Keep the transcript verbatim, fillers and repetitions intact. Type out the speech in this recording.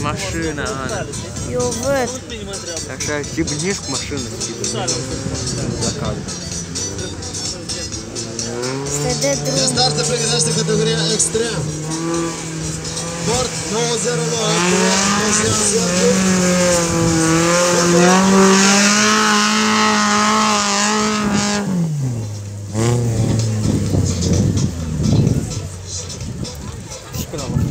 mașina, Ana. Eu văd. Așa, șibnești cu mașina, la cal. Se dă drum. De start se pregătește categoria extrem. Port nouă zero nouă, Moșia Sergiu. Și până la